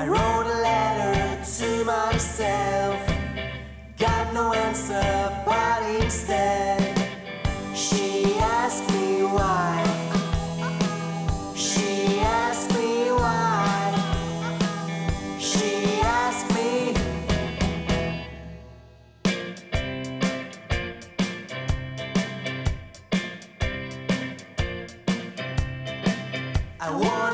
I wrote a letter to myself, got no answer, but instead she asked me why. She asked me why. She asked me. I want